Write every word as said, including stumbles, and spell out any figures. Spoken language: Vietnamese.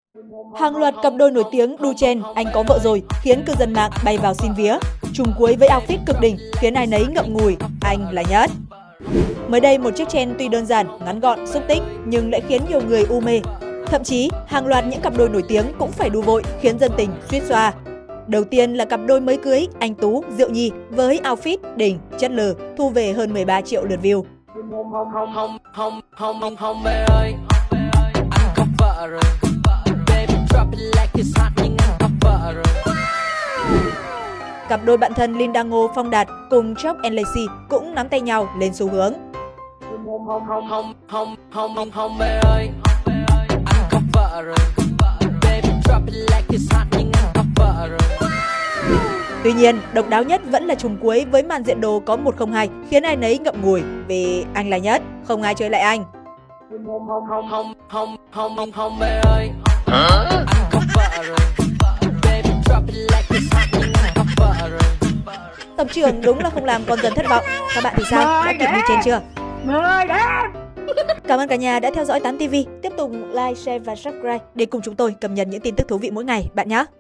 Hàng loạt cặp đôi nổi tiếng đu chen anh có vợ rồi khiến cư dân mạng bay vào xin vía. Trùng cuối với outfit cực đỉnh khiến ai nấy ngậm ngùi, anh là nhất. Mới đây một chiếc chen tuy đơn giản, ngắn gọn, xúc tích nhưng lại khiến nhiều người u mê. Thậm chí hàng loạt những cặp đôi nổi tiếng cũng phải đu vội khiến dân tình suýt xoa. Đầu tiên là cặp đôi mới cưới anh Tú, Diệu Nhi với outfit đỉnh, chất lừ thu về hơn mười ba triệu lượt view. Cặp đôi bạn thân Linda Ngô, Phong Đạt cùng Chop and Lacey cũng nắm tay nhau lên xu hướng. Tuy nhiên, độc đáo nhất vẫn là trùng cuối với màn diện đồ có một không hai khiến ai nấy ngậm ngùi vì anh là nhất, không ai chơi lại anh. Tổng trưởng đúng là không làm con dân thất vọng. Các bạn thì sao? Đã kịp như trên chưa? Cảm ơn cả nhà đã theo dõi tám ti vi. Tiếp tục like, share và subscribe để cùng chúng tôi cập nhật những tin tức thú vị mỗi ngày bạn nhé.